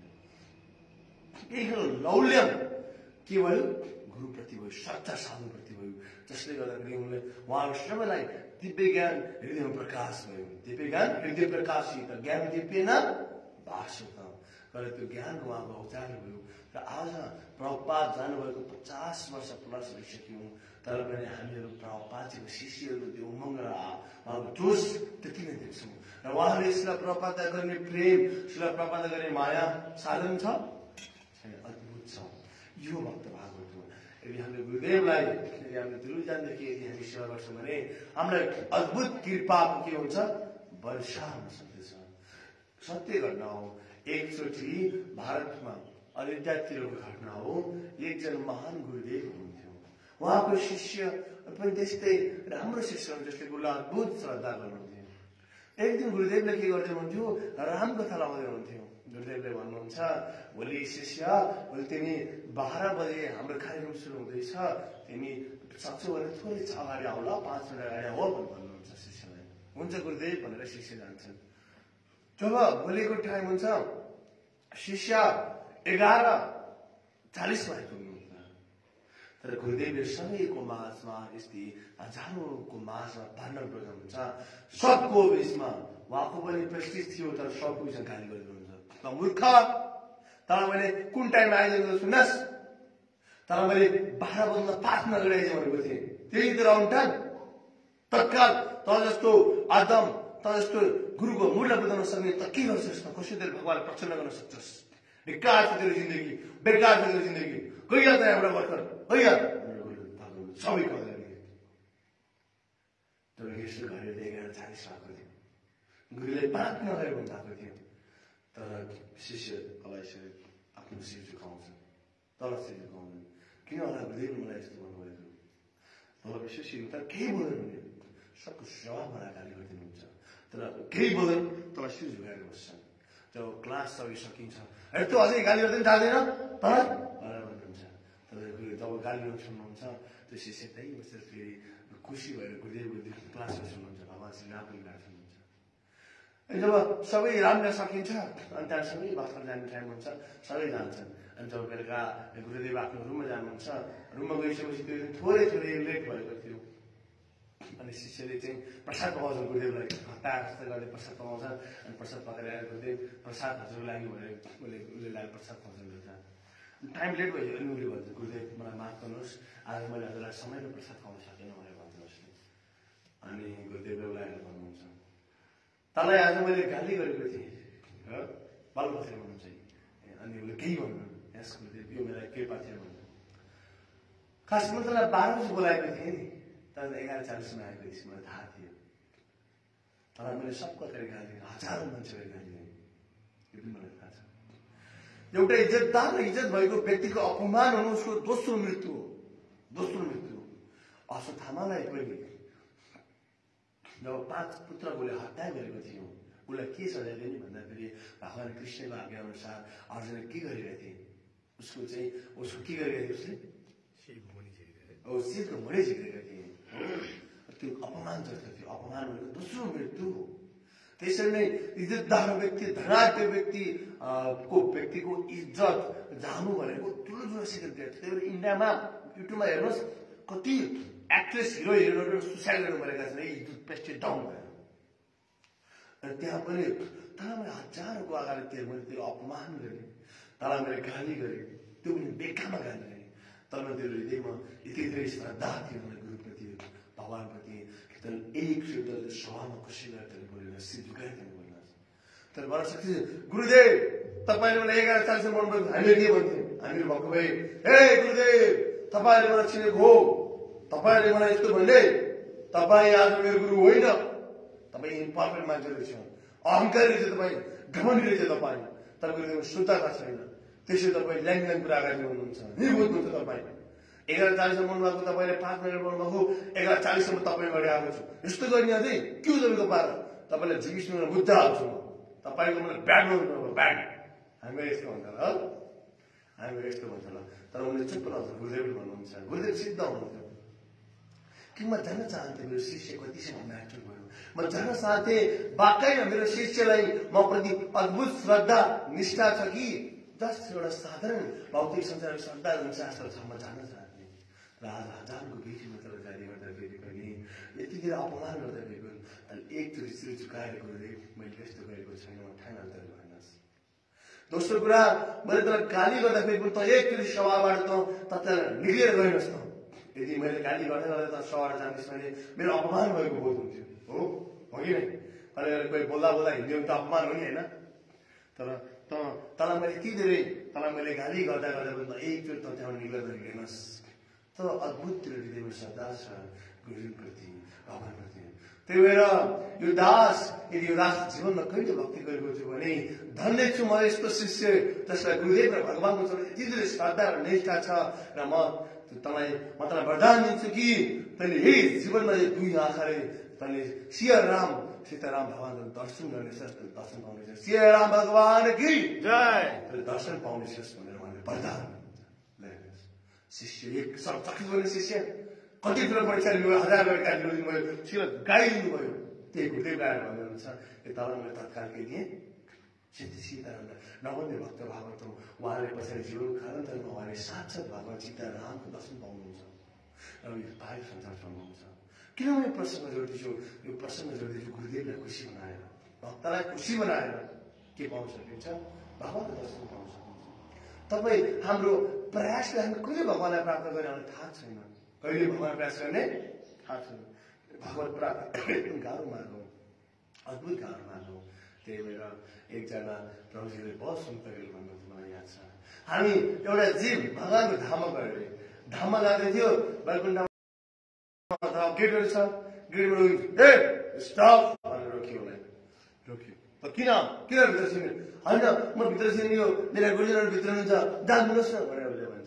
गर्दै लौल्यम के भयो, गुरुप्रति भयो, सच्चा साधुप्रति भयो, जसले गर्दाखेरि उहाँहरू सबैलाई दिव्य ज्ञान हृदयमा प्रकाश भयो। दिव्य ज्ञान हृदय प्रकाशित, ज्ञान दिव्य न भाषित, तर त्यो ज्ञानको उहाँको उजागर भयो। र आज प्रभुपाद जानुभएको 50 वर्ष प्लस भइसक्यौँ, तर पनि हामीहरू प्रभुपादजीको शिष्यहरूको त्यो उमङ्ग र उहाँको जोस त्यति नै देख्छौँ। र उहाँले शिला प्रभुपादलाई गर्ने प्रेम, शिला प्रभुपादलाई गर्ने माया साधन छ, अद्भुत छ। यो भक्त भागवत हो। यदि हामीले गुरुदेवलाई जाँदाखेरि हामीले दुर्योधनदेखि यदि हामी सेवा गर्छौँ भने हामीलाई अद्भुत कृपाको के हुन्छ वर्षा हुन सक्दछ। सत्य घटना हो, एकचोटि भारतमा अयोध्यातिरको घटना हो। एकजना महान गुरुदेव हुनुहुन्थ्यो, उहाँको शिष्य पनि त्यस्तै राम्रो शिष्य हुन् जसले गुरुलाई अद्भुत श्रद्धा गर्नुहुन्थ्यो। एक दिन गुरुदेवले के गर्दै हुनुहुन्थ्यो, रामकथा लाउँदै हुनुहुन्थ्यो। गुरुदेवले भन्नुहुन्छ, भोलि शिष्य, भोलि तिमी 12 बजे हाम्रो कार्यक्रम सुरु हुँदैछ, तिमी सक्छौ भने थोरै अगाडि आऊ ल, 5 मिनट अगाडि आऊ भन्नुहुन्छ शिष्यलाई। हुन्छ गुरुदेव भनेर शिष्य जान्छन्। जब भोलिको टाइम हुन्छ, शिष्य 11:40 आइपुग्नुहुन्छ। तर गुरुदेवले सबैको माझमा, यस्तै हजारौंको माझमा भाण्डण हुन्छ। सबको बिचमा उहाँको पनि प्रेस्टिज थियो, तर सबको बिचमा गाली गरिदिनुहुन्छ। मूर्ख, तर मैले कुन टाइममा आइदिएको सुन्नुहोस्, तर मैले 12 बज्दा 5 मिनट अगाडि आइज भनेको थिएँ, त्यही त राउन्टान तत्काल त जस्तो आदम, त जस्तो गुरुको मूल्य बुझाउन सक्ने त के गर्छस् त? कसरी तेरो भगवानलाई प्रसन्न गर्न सक्छस्? बेकार छ तेरो जिन्दगी, बेकार छ तेरो जिन्दगी, गइहाल त हाम्रो भर्खर गइहाल सबै कदर। तर यसो गरेर 11:40 भएको थियो। गुरुले 5 मिनट अगाडि भन्नुभएको थियो। तर शिष्य अवश्य आफ्नो शिर झुकाउँछ, तल शिर झुकाउँदैन। किन होला गुरुदेवले मलाई यस्तो भन्नुभएको? तल शिष्य तर केही बोल्दैन, सबको सेवा मलाई गाली गरिदिनुहुन्छ, तर केही बोल्दैन, तल शिर झुकाएर बस्छन्। जब क्लास सबै सकिन्छ, यस्तो अझै गाली गर्दैन जाँदैन तर भन्नुहुन्छ। तर जब गाली सुन्नुहुन्छ, त्यो शिष्य त्यही बसेर फेरि खुसी भएर गुरुदेव क्लासमा सुन्नुहुन्छ, भगवान श्री राम पनि सुन्नुहुन्छ। जब सबै रामले सकिन्छ, अनि त्यहाँ सबै बाथरुम जाने टाइम हुन्छ, सबै जान्छन्। अनि जब बेलुका गुरुदेव आफ्नो रुममा जानुहुन्छ, रुममा गइसकेपछि त्यो दिन थोरै लेट भएको थियो। अनि शिष्यले चाहिँ प्रसाद पकाउँछन्, गुरुदेवलाई हतार जस्तो गर्दै प्रसाद पकाउँछन्। अनि प्रसाद पकाएर आएर गुरुदेव प्रसाद हजुरको लागि भनेर उसले ल्याएर प्रसाद खुवाउँछन्। टाइम लेट भयो अनि उसले भन्छ, गुरुदेव मलाई माफ गर्नुहोस्, आज मैले हजुरलाई समयमा प्रसाद खुवाउन सकेन भनेर भन्नुहोस्। अनि गुरुदेवले उसलाई भन्नुहुन्छ, तँलाई आज मैले गाली गरेको थिएँ, बाल बसेर भन्नुहुन्छ। अनि उसले केही भन्नु, यस गुरुदेव यो मेरो कृपा थियो भन्नु। खासमा तँलाई 12 बजी बोलाएको थिएँ नि, तर 11:40 आएको थिएँ, मलाई थाहा थियो। तर मैले सबको गरी गाली, हजारौं मान्छेलाई गाली दिएँ, यो पनि मलाई थाहा छ। एउटा इज्जतदार र इज्जत भएको व्यक्तिको अपमान हुनु उसको दोस्रो मृत्यु हो, दोस्रो मृत्यु। अश्वत्थामालाई पनि जब 5 पुत्रकोले हत्या गरेको थियो, उसलाई के सजाय दिने भन्दाखेरि भगवान कृष्णको आज्ञा अनुसार अर्जुनले के गरिरहेको थिए, उसको के गरिरहेको थियो, उसले शिरको भुँडी झिकेका थिए। त्यो अपमान जस्तो थियो, अपमान भनेको दोस्रो मृत्यु हो। त्यसरी नै इज्जतदार व्यक्ति, धनाढ्य व्यक्तिको इज्जत जानु भनेको ठुलो सिक्रेट। त्यही भएर इन्डियामा युट्युबमा हेर्नुहोस्, कति एक्ट्रेस हिरो हिरोइनहरू सुसाइड गर्नु परेका छन्, इज्जत प्रेस्टिज डाउन भएर। अनि त्यहाँ पनि तँलाई मैले हजारौंको अगाडि मैले तेरो अपमान गरेँ, तँलाई मैले गाली गरेँ, त्यो पनि बेकारमा गाली गरेँ। तर तेरो हृदयमा यति धेरै श्रद्धा थियो मलाई गुरुप्रति, भगवानप्रति, कि तैँले एक शब्दले सभामा खुसी गरेर बोलेर शिर झुकाइदिनु बोल्न। तर भन्न सक्छ गुरुदेव तपाईँले मलाई 11:40 भन्नुभयो, हामीले के भन्थ्यौँ? हामीले भएको भए हे गुरुदेव तपाईँले मलाई चिनेको हो, तपाईँले मलाई यस्तो भन्दै, तपाईँ आज मेरो गुरु होइन, तपाईँ इम्पर्फेक्ट मान्छे रहेछ, अहङ्कारी रहेछ, तपाईँ घमण्डी रहेछ तपाईँ। तर गुरुदेव शुद्धता छैन, त्यसै तपाईँ ल्याङ कुरा गर्दै हुनुहुन्छ, निर्बोध हुन्छ तपाईँ। 11:40 बोल्नुभएको, तपाईँले 5 मिनट बोल्नुभएको, 11:40 तपाईँ अगाडि आएको छु, यस्तो गर्ने अझै के हो तपाईँको पारा? तपाईँलाई 20 मिनट बुझ्दा हाल्छु म, तपाईँको मलाई ब्याड बोल्नु ब्याड। हामी यस्तो भन्छ ल, हामी यस्तो भन्छ ल। तर उनले चुप्प रहन्छ, गुरुदेवले भन्नुहुन्छ, गुरुदेव सिद्ध हुनुहुन्थ्यो कि म जान्न चाहन्थेँ मेरो शिष्य कतिसम्म म्याटर भयो, म जान्न चाहन्थेँ वाकैमा मेरो शिष्यलाई म प्रति अद्भुत श्रद्धा निष्ठा छ कि जस्ट एउटा साधारण भौतिक संसारको श्रद्धा शास्त्र छ, म जान्न चाहन्थेँ। र आज हजारको बिचमा तर जारी गर्दाखेरि पनि यति धेरै अपमान गर्दाखेरि पनि एकचोटि शिर झुकाएर गुरुदेव मैले यस्तो गरेको छैन, म ठान अन्तर भन्नुहोस्। दोस्रो कुरा, मैले तँलाई गाली गर्दाखेरि पनि त एकचोटि सभाबाट त निक्लिएर गइनुहोस् न। यदि मैले गाली गर्दै त सभाबाट जानुहोस् भने मेरो अपमान भएको बोध हुन्थ्यो, हो कि नै? कोही बोल्दा हिँड्यो भने त अपमान हो नि, होइन? तर तँलाई मैले यति धेरै, तँलाई मैले गाली गर्दा पनि त एकचोटि त त्यहाँबाट निक्लेर हिँड्नुहोस्, तर अद्भुत हृदयमा श्रद्धा छ गुरुप्रति, भगवानप्रति। त्यही भएर यो दास, यदि यो दास जीवनमा कहिले भक्ति गरेको थियो भने धन्य छु म यस्तो शिष्य जसलाई गुरुदेव र भगवानको यति धेरै श्रद्धा र निष्ठा छ र म तँलाई वरदान दिन्छु कि तैँले यही जीवनमा दुई आँखाले तैँले सियाराम सीताराम भगवानको दर्शन गर्नेछस्, दर्शन पाउनेछस्। सियाराम भगवान की जय, दर्शन पाउनेछस् भनेर उहाँले वरदान ल्याउनेछ। शिष्य एक चकित गर्ने शिष्य कति ठुलो परीक्षा लिनुभयो, 1000 लडका दिनुभयो, सिधा गाइदिनुभयो। त्यही गुरुदेव आएर भन्नुहुन्छ यो तल मैले तत्काल दिएँ सीतारामलाई नभन्ने भक्त भागवत उहाँले पछाडि जीवन कालान्तरमा उहाँले साक्षात् भगवान सीतारामको दर्शन पाउनुहुन्छ र यो बाहिर संसार पाउनुहुन्छ। किन म यो प्रसङ्ग जोड्दैछु? यो प्रसङ्ग जोड्दैछु गुरुदेवलाई खुसी बनाएर, भक्तलाई खुसी बनाएर के पाउन सकिन्छ? भगवानको दर्शन पाउन सकिन्छ। तपाईँ हाम्रो प्रयासले हामी कहिले भगवानलाई प्राप्त गर्ने हामीलाई थाहा छैन। कहिले भगवान प्रयास गर्ने थाहा छैन। भगवान प्राप्त एकदम गाह्रो मार्ग हो, अद्भुत गाह्रो मार्ग हो। त्यही भएर एकजना प्रभुजीले बहुत सुन्तगेल भन्नुहुन्छ, मलाई याद छ। हामी एउटा जीव भगवानको धाममा गयो, धाममा जाँदै थियो, बैकुण्ठमा गेटहरू छ, गेटबाट ए स्टप भनेर रोक्यो, उसलाई रोक्यो। त किन भित्र छिर्ने? होइन म भित्र छिर्ने हो, मेरा गुरुजनहरू भित्र हुनुहुन्छ, जानुहोस् न भनेर उसले भन्छ।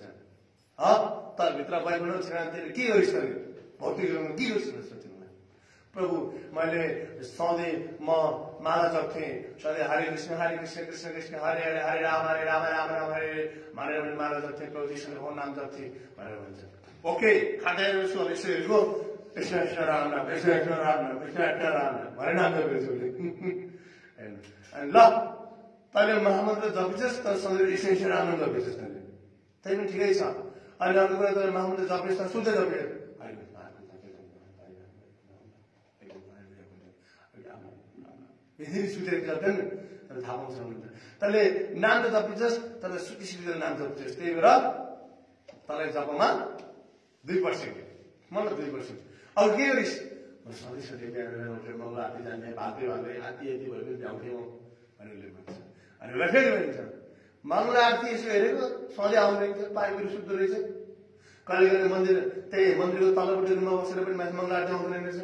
तर भित्र बैकुण्ठ छिर्न त्यसले के गरिस् भने भौतिक जीवनमा के गरिस् भन्छ तिमीलाई? प्रभु मैले सधैँ म माला जप्थेँ, सधैँ हरे कृष्ण कृष्ण कृष्ण हरे हरे हरे राम राम राम राम हरे भनेर मैले माला जप्थेँ, प्रभु कृष्णको नाम जप्थेँ भनेर भन्छ। ओके खाँदै छु अब यसो हेरेको कृष्ण कृष्ण राम राम कृष्ण कृष्ण राम राम कृष्ण कृष्ण राम राम भनेर नाम जपेछु उसले। अनि ल तैँले महामन्त्र जपिछस्, तर सधैँ कृष्ण कृष्ण राम राम जपिछस् तैँले, त्यही पनि ठिकै छ। अनि अर्को कुरा तैँले महामन्त्र जपिस् त शुद्ध जपिस्, यसरी सुतेर जप्दैन तर थाहा पाउँछ हुन्छ। तैँले नाम त जपिछस् तर सुकी सुकेर नाम जपिछस्, त्यही भएर तँलाई जपमा 2%, मलाई 2%। अब के गरिस्? म सधैँ सधैँ बिहान उठेर मङ्गला आरती जाने, भाग्दै आरती यति भयो भने भ्याउँथेँ म भनेर उसले भन्छ। अनि उसलाई फेरि भनिन्छ मङ्गला आरती यसो हेरेको सधैँ आउँदो रहेछ, पाइपहरू शुद्ध रहेछ, कहिले कहिले मन्दिर त्यही मन्दिरको तलपट्टि रुममा बसेर पनि माथि मङ्गला आरती आउँदैन रहेछ।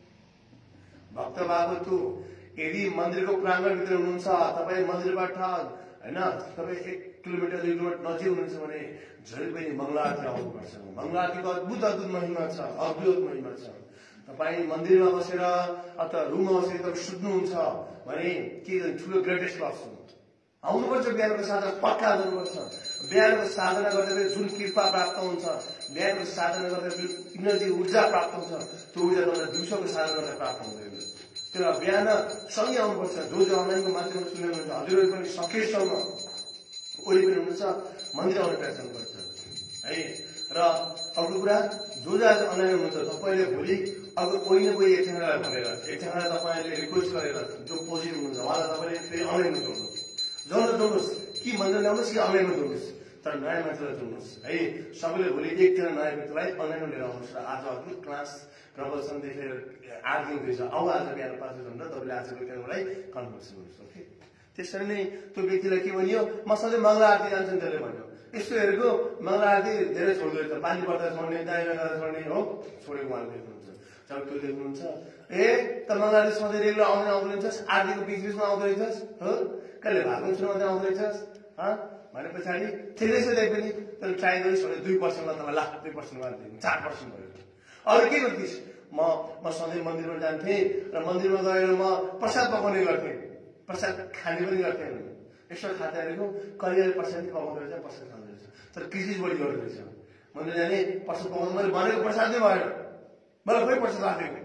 भक्त भएको तु यदि मन्दिरको प्राङ्गणभित्र हुनुहुन्छ, तपाईँ मन्दिरबाट होइन तपाईँ 1 किलोमिटर 2 किलोमिटर नजिक हुनुहुन्छ भने जहिले पनि मङ्गला आरती आउनुपर्छ। मङ्गला आरतीको अद्भुत महिमा छ, अद्भुत महिमा छ। तपाईँ मन्दिरमा बसेर अथवा रुममा बसेर तपाईँ सुत्नुहुन्छ भने के ठुलो ग्रेटेस्ट लस हो। आउनुपर्छ, बिहानको साधना पक्का गर्नुपर्छ। बिहानको साधना गर्दा जुन कृपा प्राप्त हुन्छ, बिहानको साधना गर्दा जुन इनर्जी ऊर्जा प्राप्त हुन्छ, त्यो ऊर्जा तपाईँलाई दिउँसोको साधना गर्दा प्राप्त हुँदैन। त्यो बिहान सँगै आउनुपर्छ। जो अनलाइनको माध्यमबाट सुन्नुहुन्छ हजुरहरू पनि सकेसम्म वरिपरि हुनुहुन्छ मन्दिर आउने प्रयास गर्नुपर्छ है। र अर्को कुरा जो आज अनलाइन हुनुहुन्छ तपाईँले भोलि अब कोही न कोही एकजनालाई भनेर एकजनालाई तपाईँले रिक्वेस्ट गरेर जो पोजिटिभ हुनुहुन्छ उहाँलाई तपाईँले फेरि अनलाइनमा जोड्नुहोस्। जोड्नुहोस् कि मन्दिर ल्याउनुहोस् कि अनलाइनमा जोड्नुहोस्, तर नयाँ मान्छेलाई जोड्नुहोस् है। सबैले भोलि एकजना नयाँ व्यक्तिलाई अनलाइनमा लिएर आउनुहोस्। र आज अघि क्लास प्रवचन देखेर 8 दिन हुँदैछ, अब आज बिहान 5 बजी भन्दा तपाईँले आजको व्यक्तिलाई कन्भर्स गर्नुहोस्। ओके, त्यसरी नै त्यो व्यक्तिलाई के भनियो, म सधैँ मङ्गला आरती जान्छु त्यसले भन्यो। यस्तो हेरेको मङ्गला आरती धेरै छोड्दो रहेछ, पानी पर्दा छोड्ने, दाहिना गर्दा छोड्ने हो, छोडेको उहाँले देख्नुहुन्छ। जब त्यो देख्नुहुन्छ ए त मङ्गला आरती सधैँ रेगुलर आउँदै रहेछस्, आरतीको बिचमा आउँदो रहेछस् हो, कहिले भागवत सुनाउँदै आउँदो रहेछस् भने पछाडि ठिकै छ त्यही पनि तर ट्राई गरिस् भने 2%मा तपाईँ लाख 2% मार्दै 4% भयो। अरू के गर्थिस्? म सधैँ मन्दिरमा जान्थेँ र मन्दिरमा गएर म प्रसाद पकाउने गर्थेँ, प्रसाद खाने पनि गर्थेँ। यसो खाता हेरेको कहिले प्रसाद पकाउँदो रहेछ, प्रसाद खाँदो रहेछ, तर क्रिसिस बढी गर्दो रहेछ। मन्दिर जाने प्रसाद पकाउनु मैले भनेको प्रसाद नै भएन, मलाई खोइ प्रसाद राखेको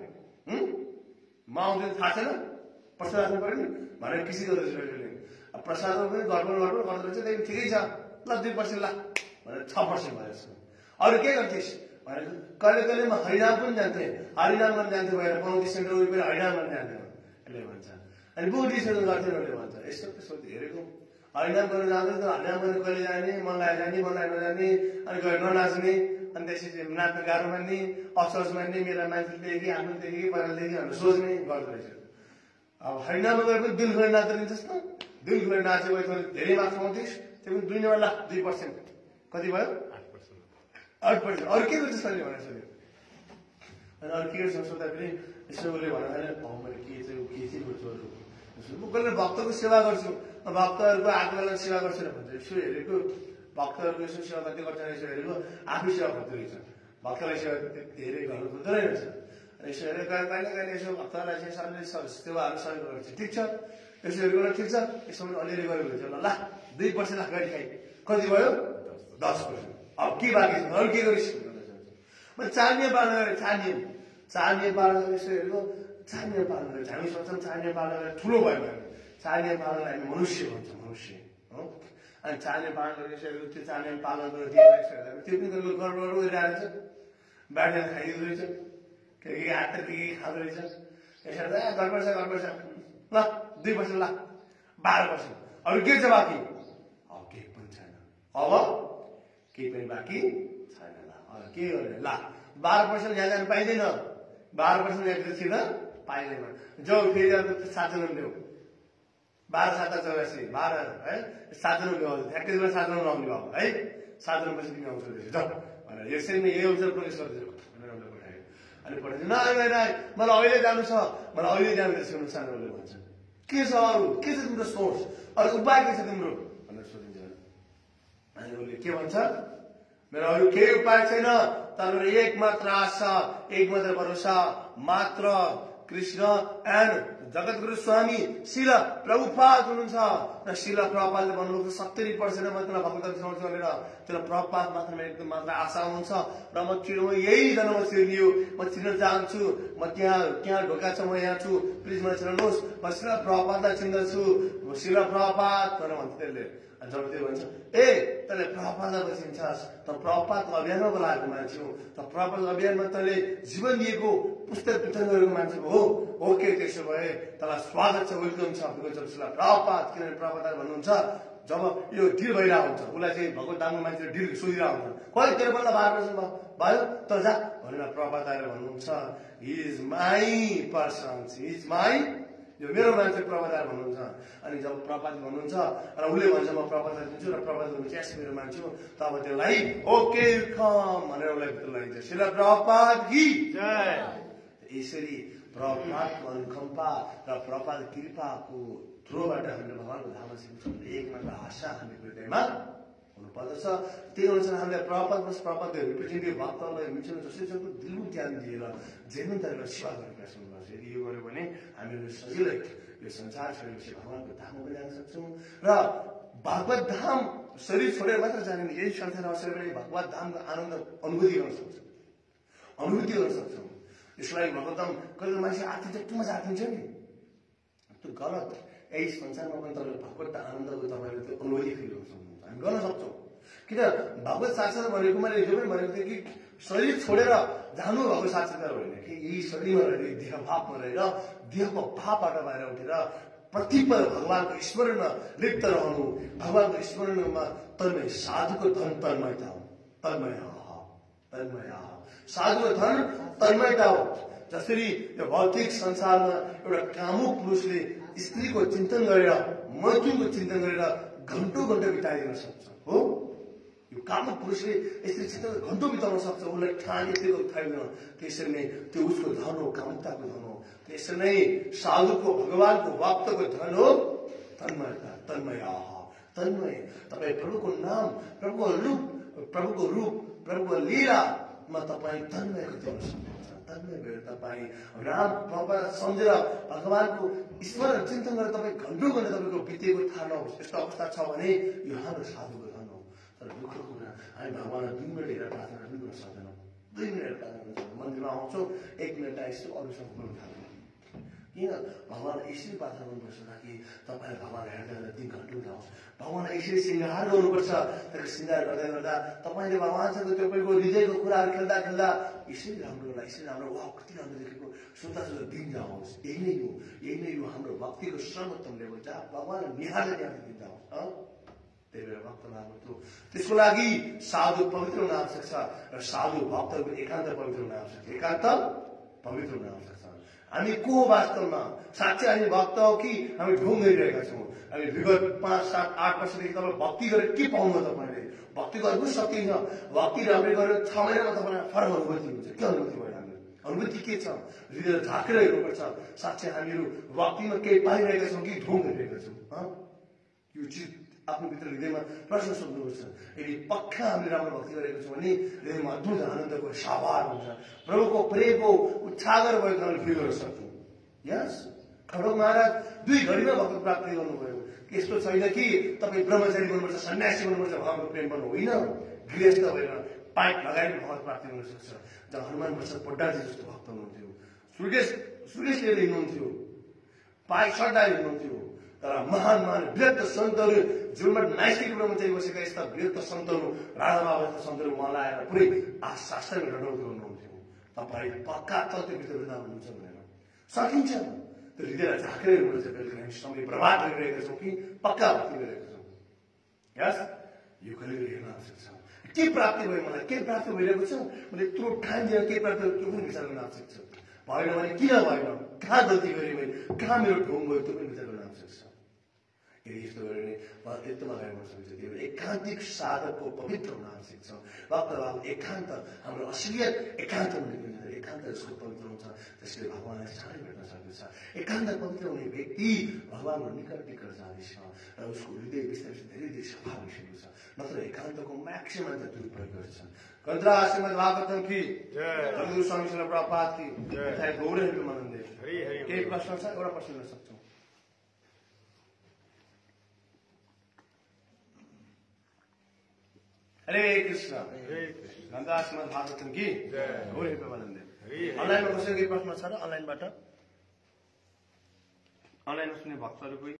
म आउँदैन थाहा छैन, प्रसाद राख्नु पऱ्यो नि भनेर कृषि गर्दो रहेछ। प्रसादमा पनि गडबड गर्दो रहेछ, त्यही ठिकै छ ल 2% ला भनेर 6% भएछ। अरू के गर्थिस् भने कहिले कहिले म हरिनाम पनि जान्थेँ, हरिनाम गर्न जान्थेँ भएर 35 सेन्टर वरिपरि हरिनाम गर्न जान्थेँ यसले भन्छ। अनि बुढ डिसिजन गर्थेँ उसले भन्छ। यस्तो त्यस्तो हेरेको हरिनाम गर्न जाँदै त हरिनाम गर्न कहिले जाने, मनलाई जाने मनलाई नजाने, अनि गएर ननाच्ने, अनि त्यसपछि नाच्न गाह्रो मान्ने, असहज मान्ने, मेरा मान्छेले कि आफ्नो देखि कि पारादेखि भनेर सोच्ने गर्दो रहेछ। अब हरिनाममा गएर पनि दिल खोलेर नाच्दो रहेछस् त, दिल खोलेर नाचेको धेरै मार्क्स पाउँथिस्, त्यो पनि 2 नम्बर ला 2% कति भयो अटपट अरू के गर्छ सरले भनेर सोध्यो अनि अरू के गर्छ सोद्धा पनि यसो उसले भन्दा मैले के चाहिँ गर्छु अरू म कसले भक्तको सेवा गर्छु भक्तहरूको आत्मालाई सेवा गर्छु भन्छ यसो हेरेको भक्तहरूको यसो सेवा कति गर्छ यसो हेरेको आफै सेवा गर्दो रहेछ भक्तलाई सेवा धेरै गर्नु हुँदो रहेछ यसो हेरेर कहिले कहिले यसो भक्तलाई चाहिँ सेवाहरू सहयोग गर्छ ठिक छ यसो हेरेको ठिक छ यसो पनि अलिअलि गरेको हुन्छ ल 2 वर्ष गाडी खाइ कति भयो 10 वर्ष अब के बाँकी छ अरू के गरिस् म 4 नियम पालन गरेँ 4 नियम पालन गरेँ यसो हेरेको 4 नियम पालन गरेँ हामी सोच्छौँ 4 नियम पालन गरेर ठुलो भयो भने 4 नियम पालन गरेर हामी मनुष्य भन्छ मनुष्य हो अनि 4 नियम पालन गरेर यसो हेरेको त्यो 4 नियम पालन गरेर त्यो पनि गडबड गरिरहेको छ बाँडेर खाइदिँदो रहेछ के हात के खाँदो रहेछ यसरी गडबड छ ल 2 वर्ष ल 12 वर्ष अरू के छ बाँकी अब केही पनि छैन अब केही पनि बाँकी छैन ल अब के गर्ने ल 12 वर्ष यहाँ जानु पाइँदैन 12 वर्ष यहाँ छिर्न पाइँदैन जाऊ फेरि अब 7 जन्म ल्याऊ 12 7 84 12 है 7 जन्म ल्याऊ ठ्याक्कै 7 जन्म आउने भयो है 7 जन्म पछि तिमी आउँछ जाऊ भनेर यसरी नै यही अवसर प्रवेश गरिदियो भनेर उसले पठायो अनि पठाइदियो न मलाई अहिले जानु छ मलाई अहिले जानु छ सानोले भन्छ के छ अरू के छ तिम्रो सोच अरू उपाय के छ तिम्रो भनेर सोधिन्छ अनि उसले के भन्छ मेरो अरू केही उपाय छैन तर मेरो एक मात्र आशा एक मात्र भरोसा मात्र कृष्ण एन्ड जगतगुरु स्वामी शिल प्रभुपाद हुनुहुन्छ र शिल प्रभुपादले भन्नुभएको 70% म तिमीलाई भगवत सुनाउँछु भनेर त्यो प्रभुपाद मात्र एकदम मात्र आशा हुन्छ र म यही जन्म छिर्लियो म छिर्न चाहन्छु म त्यहाँ ढोका छ म यहाँ छु प्लिज मलाई छिर्नुहोस् म शिल प्रभुपादलाई चिन्दछु शिल प्रभुपाद भनेर भन्छ त्यसले जब त्यो भन्छ ए तैँले प्रभुपादलाई चिन्छस् त प्रभुपादको अभियानमा बोलाएको मान्छे हो त प्रभुपादको अभियानमा तैँले जीवन दिएको पुस्तक वितरण गरेको मान्छे हो ओके त्यसो भए तँलाई स्वागत छ वेलकम छ प्रभुपाद किनभने प्रभुपाद भन्नुहुन्छ जब यो ढिल भइरहेको हुन्छ उसलाई चाहिँ भगवत धामको मान्छेले ढिल सोधिरहेको हुन्छ कहिले तेरो बल्ल 12 वर्ष भयो त जा भनेर प्रभुपाद आएर भन्नुहुन्छ he is my person he is my यो मेरो मान्छे प्रभुपाद भन्नुहुन्छ अनि जब प्रभुपाद भन्नुहुन्छ र उसले भन्छ म प्रभुपाद दिन्छु र प्रभुपाद भन्नुहुन्छ यस मेरो मान्छे हो तब त्यसलाई ओके कम भनेर उसलाई भित्र लगाइन्छ शिल प्रभुपाद की जय यसरी प्रभुपादको अनुकम्पा र प्रभुपाद कृपाको थ्रोबाट हामीले भगवानको धाममा सिक्छौँ एक मात्र आशा हामी हृदयमा हुनुपर्दछ त्यही अनुसार हामीले प्रभुपादको रिप्रेजेन्टेटिभ भक्तहरूलाई मिल्छौँ जसरी जसको दिलमा ध्यान दिएर जेन्युन तरिकाले सेवा गर्ने प्रयास गर्नुपर्छ यदि यो गर्यो भने हामीले सजिलै यो संसार छोडेपछि भगवानको धाममा पनि जान सक्छौँ र भगवत धाम शरीर छोडेर मात्र जाने यही संसारमा बसेर पनि भगवत धामको आनन्द अनुभूति गर्न सक्छौँ यसलाई भगवत धाम कहिले मान्छे आर्थिक टुमा आर्थिन्छ नि त्यो गलत यही संसारमा पनि तपाईँले भगवत आनन्दको तपाईँले त्यो अनुभूति फिल गर्न सक्नुहुन्छ हामी गर्न सक्छौँ किन भगवत साक्षात्कार भनेको मैले जो पनि भनेको थिएँ कि शरीर छोडेर जानु भएको साक्षात्कार होइन कि यही शरीरमा रहेर देह भावमा रहेर देहको भावबाट बाहिर उठेर प्रतिपल भगवानको स्मरणमा लिप्त रहनु भगवानको स्मरणमा तन्मय साधुको धन तन्मयता हो तन्मय साधुको धन तन्मयता हो जसरी यो भौतिक संसारमा एउटा कामुक पुरुषले स्त्रीको चिन्तन गरेर मैथुनको चिन्तन गरेर घन्टौँ बिताइदिन सक्छ हो यो कामुक पुरुषले स्त्री चिन्तन घन्टौँ बिताउन सक्छ उसलाई ठानेको छैन त्यसरी नै त्यो उसको धन हो कामुकताको धन हो त्यसरी नै साधुको भगवानको भक्तको धन हो तन्मयता तन्मय तपाईँ प्रभुको नाम प्रभुको रूप प्रभुको लीलामा तपाईँ तन्मयको दिन सक्नुहुन्छ तन्मय भएर तपाईँ राम प्रभु सम्झेर भगवानको स्मरण चिन्तन गरेर तपाईँ घन्टौँ गरेर तपाईँको बितेको थाहा नहोस् यस्तो अवस्था छ भने यो हाम्रो साधुको धन हो तर दुःखको कुरा हामी भगवानलाई 2 मिनट हेरेर प्रार्थना पनि गर्न सक्दैनौँ 2 मिनट हेरेर प्रार्थना गर्न सक्दैनौँ मन्दिरमा आउँछौँ 1 मिनट यसो अरूसँग बोल्न थाल्छौँ किन भगवानलाई यसरी प्रार्थना गर्नुपर्छ ताकि तपाईँलाई भगवान हेर्दा 3 घन्टौँ जाओस् भगवानलाई यसरी श्रृङ्गार गर्नुपर्छ तर श्रृङ्गार गर्दा गर्दा तपाईँले भगवानसँग तपाईँको हृदयको कुराहरू खेल्दा यसरी राम्रो वा कति राम्रो देखेको सुत्दा दिन जाओस् यही नै हो हाम्रो भक्तिको सर्वोत्तम लेभल जहाँ भगवानलाई निहालेर दिन जाओस् त्यही भएर भक्त लाग्नु त्यसको लागि साधु पवित्र हुन आवश्यक छ र साधु भक्तहरूको एकान्त पवित्र हुन आवश्यक छ हामी को वास्तवमा साँच्चै हामी भक्त हो कि हामी ढोङ गरिरहेका छौँ? हामी विगत 5, 7, 8 वर्षदेखि तपाईँ भक्ति गरेर के पाउनु तपाईँले? भक्ति गर्नु सकिन्छ। भक्ति राम्रै गरेर 6 महिनामा तपाईँलाई फरक अनुभूति हुन्छ। के अनुभूति भयो हामीहरू? अनुभूति के छ? हृदय झाँकेर हेर्नुपर्छ। साँच्चै हामीहरू भक्तिमा केही पाइरहेका छौँ कि ढोङ गरिरहेका छौँ? यो चिज आफ्नो भित्र हृदयमा प्रश्न सोध्नुपर्छ। यदि पक्का हामीले राम्रो भक्ति गरेको छौँ भने हृदयमा अद्भुत आनन्दको साभार हुन्छ। प्रभुको प्रेमको उच्छागर भएको हामीले फिल गर्न सक्छौँ। यस खड्ग महाराज 2 घडीमा भक्त प्राप्ति गर्नुभयो। यस्तो छैन कि तपाईँ ब्रह्मचारी बन्नुपर्छ, सन्यासी बन्नुपर्छ, भगवानको प्रेम गर्नु होइन। गृहस्थ भएर पाइप लगाएर भगवत प्राप्ति गर्न सक्छ। जब हनुमान प्रसाद पोड्डाजी जस्तो भक्त हुनुहुन्थ्यो, सुरेश लिएर हिँड्नुहुन्थ्यो, पाइप सड्डाएर हिँड्नुहुन्थ्यो। तर महान वृहत्त सन्तहरू जुनमा नाइस्टिक ब्रह्मचारी बसेका यस्ता वृहत्त सन्तहरू, राधा बाबा जस्ता सन्तहरू उहाँलाई आएर पुरै शास्त्रमा रटाउँदै गर्नुहुन्थ्यो। तपाईँ पक्का तत्त्वभित्र वृद्धा हुनुहुन्छ भनेर सकिन्छ। त्यो हृदयलाई झाँकेर हेर्नुपर्छ। कहिले हामी समय बर्बाद गरिरहेका छौँ कि पक्का भक्ति गरिरहेका छौँ? यस यो कहिले हेर्न आवश्यक छ। के प्राप्ति भयो? मलाई के प्राप्ति भइरहेको छ? मैले यत्रो ठाउँ दिएर के प्राप्ति भयो त्यो पनि विचार गर्न आवश्यक छ। भएन भने किन भएन? कहाँ गल्ती गरेँ मैले? कहाँ मेरो ढोङ गयो? त्यो पनि विचार गर्न आवश्यक छ। यदि यस्तो गऱ्यो भने यत्रोमा गएर गर्न सकिन्छ। त्यो एकान्तिक साधकको पवित्र हुन आवश्यक छ। भक्तभाव एकान्त हाम्रो असलियत एकान्तमा निक्लिन्छ। एकान्त जसको पवित्र हुन्छ त्यसले भगवानलाई चाँडै भेट्न सक्दछ। एकान्त पवित्र हुने व्यक्ति भगवानको निकट जाँदैछ र उसको हृदय बिस्तारै धेरै धेरै सफा भइसकेको छ। नत्र एकान्तको म्याक्सिमम त दुरुपयोग गर्छ। गन्त्रा श्रीमद् भागवतम की जगद्गुरु स्वामी श्रील प्रभुपाद की गौरव मानन्दे। केही प्रश्न छ? एउटा प्रश्न गर्न सक्छौँ। हरे कृष्ण। गन्त्रा श्रीमद् भागवतम की गौरव मानन्दे। अनलाइनमा कसैको केही प्रश्न छ र? अनलाइनबाट अनलाइनमा सुन्ने भक्तहरू कोही